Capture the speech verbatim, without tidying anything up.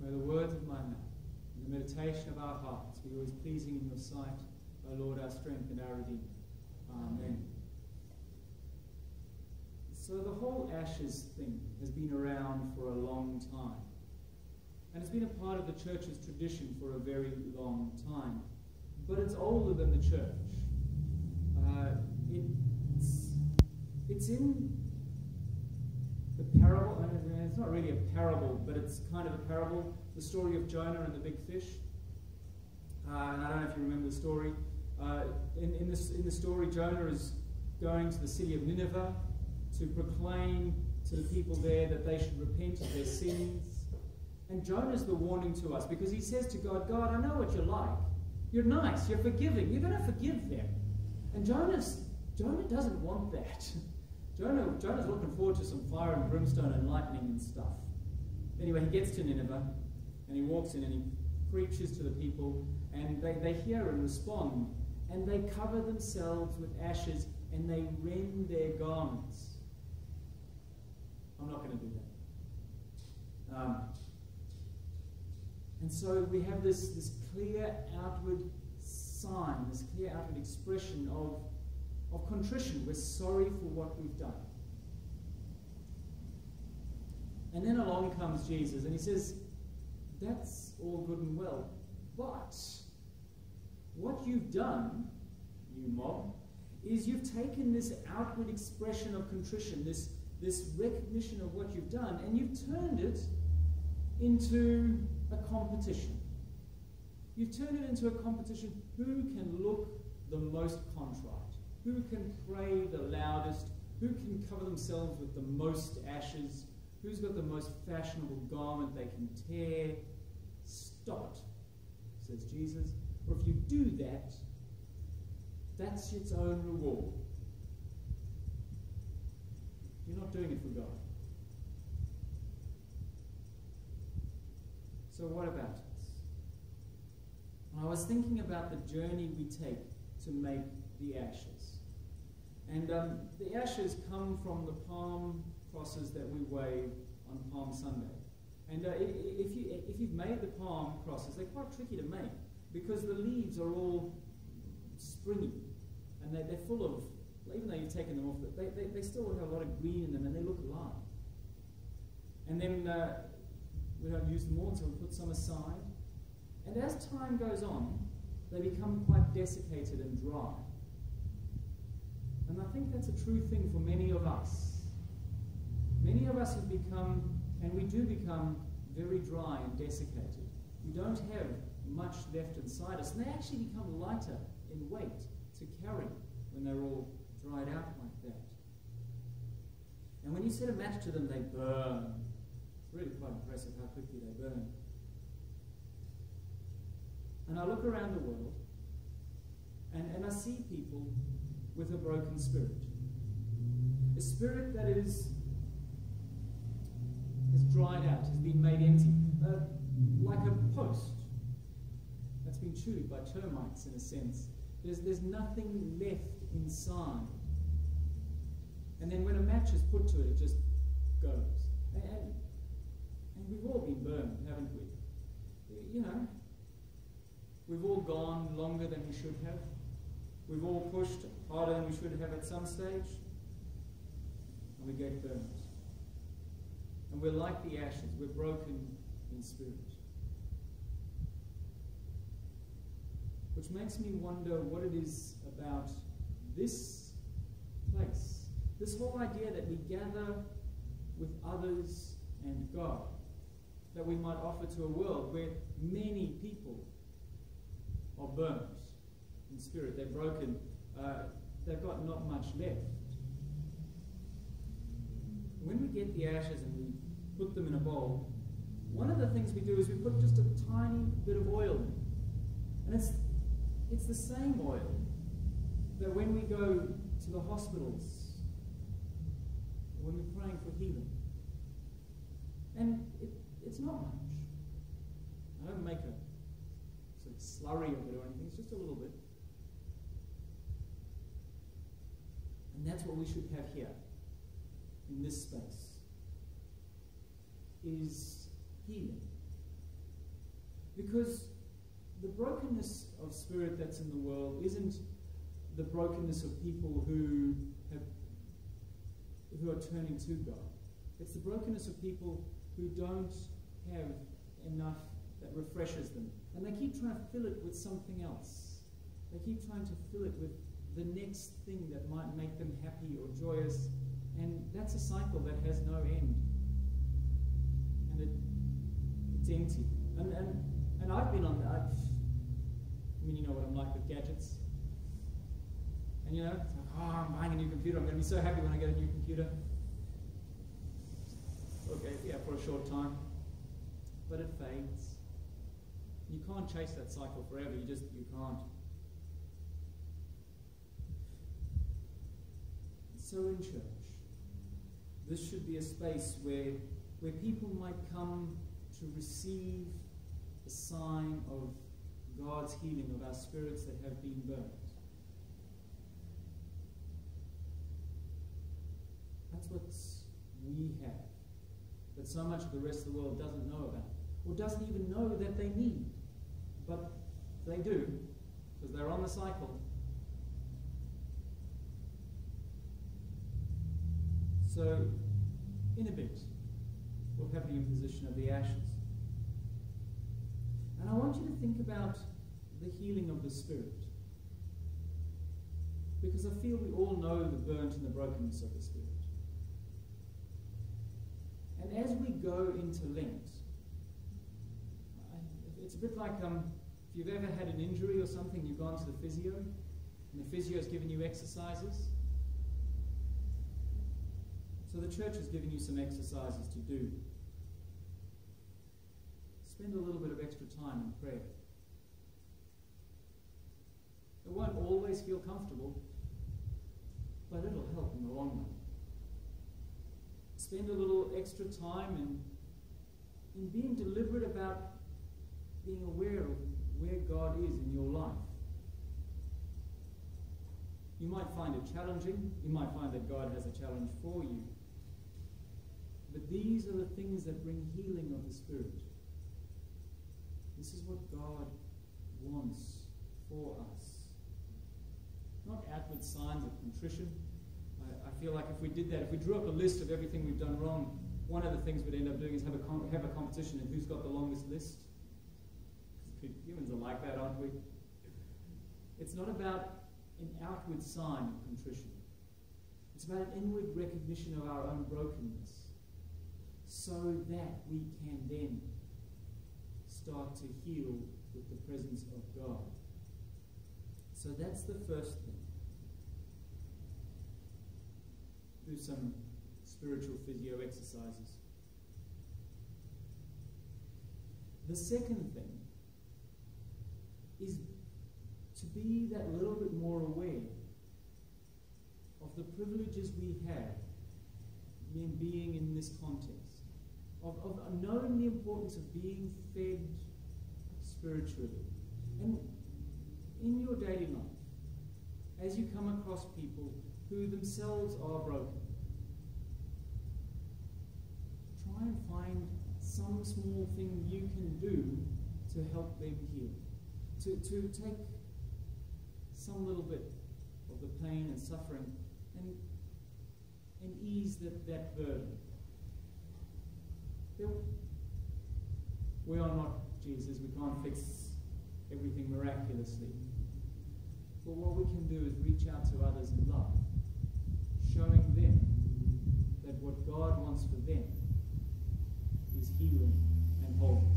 May the words of my mouth and the meditation of our hearts be always pleasing in your sight, O Lord, our strength and our Redeemer. Amen. So the whole ashes thing has been around for a long time. And it's been a part of the church's tradition for a very long time. But it's older than the church. Uh, it's, it's in the parable, and it's not really a parable, but it's kind of a parable, the story of Jonah and the big fish. Uh, and I don't know if you remember the story. Uh, in, in, this, in the story, Jonah is going to the city of Nineveh to proclaim to the people there that they should repent of their sins. And Jonah's the warning to us, because he says to God, God, I know what you're like. You're nice, you're forgiving, you're going to forgive them. And Jonah's, Jonah doesn't want that. Jonah, Jonah's looking forward to some fire and brimstone and lightning and stuff. Anyway, he gets to Nineveh, and he walks in and he preaches to the people, and they, they hear and respond, and they cover themselves with ashes, and they rend their garments. I'm not going to do that. Um, and so we have this, this clear outward sign, this clear outward expression of, of contrition. We're sorry for what we've done. And then along comes Jesus, and he says, that's all good and well, but what you've done, you mob, is you've taken this outward expression of contrition, this, this recognition of what you've done, and you've turned it into a competition. You've turned it into a competition. Who can look the most contrite? Who can pray the loudest? Who can cover themselves with the most ashes? Who's got the most fashionable garment they can tear? Stop it, says Jesus. Or if you do that, that's its own reward. You're not doing it for God. So what about us? I was thinking about the journey we take to make the ashes. And um, the ashes come from the palm crosses that we wave on Palm Sunday. And uh, if, you, if you've made the palm crosses, they're quite tricky to make because the leaves are all springy. And they, they're full of, even though you've taken them off, they, they, they still have a lot of green in them and they look alive. And then uh, we don't use them all, so we put some aside. And as time goes on, they become quite desiccated and dry. And I think that's a true thing for many of us. Many of us have become, and we do become, very dry and desiccated. We don't have much left inside us, and they actually become lighter in weight to carry when they're all dried out like that. And when you set a match to them, they burn. It's really quite impressive how quickly they burn. And I look around the world, and, and I see people with a broken spirit. A spirit that is, is dried out, has been made empty, uh, like a post that's been chewed by termites in a sense. There's, there's nothing left inside. And then when a match is put to it, it just goes. And, and, and we've all been burned, haven't we? You know, we've all gone longer than we should have. We've all pushed harder than we should have at some stage. And we get burned. And we're like the ashes. We're broken in spirit. Which makes me wonder what it is about this place. This whole idea that we gather with others and God, that we might offer to a world where many people are burnt in spirit. They're broken. Uh, they've got not much left. When we get the ashes and we put them in a bowl, one of the things we do is we put just a tiny bit of oil in. And it's It's the same oil that when we go to the hospitals, when we're praying for healing. And it, it's not much. I don't make a sort of slurry of it or anything, it's just a little bit. And that's what we should have here, in this space, is healing. Because the brokenness of spirit that's in the world isn't the brokenness of people who have who are turning to God. It's the brokenness of people who don't have enough that refreshes them. And they keep trying to fill it with something else. They keep trying to fill it with the next thing that might make them happy or joyous. And that's a cycle that has no end. And it, it's empty. And, and, and I've been on that. I mean, you know what I'm like with gadgets. And you know, it's like, oh, I'm buying a new computer. I'm going to be so happy when I get a new computer. Okay, yeah, for a short time. But it fades. You can't chase that cycle forever. You just, you can't. So in church, this should be a space where, where people might come to receive a sign of God's healing of our spirits that have been burnt. That's what we have, that so much of the rest of the world doesn't know about, or doesn't even know that they need. But they do, because they're on the cycle. So, in a bit, we'll have the imposition of the ashes. And I want you to think about the healing of the Spirit. Because I feel we all know the burnt and the brokenness of the Spirit. And as we go into Lent, it's a bit like um, if you've ever had an injury or something, you've gone to the physio, and the physio has given you exercises. So the church has given you some exercises to do. Spend a little bit of extra time in prayer. It won't always feel comfortable, but it'll help in the long run. Spend a little extra time in, in being deliberate about being aware of where God is in your life. You might find it challenging. You might find that God has a challenge for you. But these are the things that bring healing of the Spirit. This is what God wants for us. Not outward signs of contrition. I, I feel like if we did that, if we drew up a list of everything we've done wrong, one of the things we'd end up doing is have a, com have a competition in who's got the longest list. Humans are like that, aren't we? It's not about an outward sign of contrition. It's about an inward recognition of our own brokenness, so that we can then start to heal with the presence of God. So that's the first thing. Do some spiritual physio exercises. The second thing is to be that little bit more aware of the privileges we have in being in this context, of, of knowing the importance of being fed spiritually. And in your daily life, as you come across people who themselves are broken, try and find some small thing you can do to help them heal. To, to take some little bit of the pain and suffering and, and ease that, that burden. We are not Jesus. We can't fix everything miraculously. But what we can do is reach out to others in love, showing them that what God wants for them is healing and wholeness.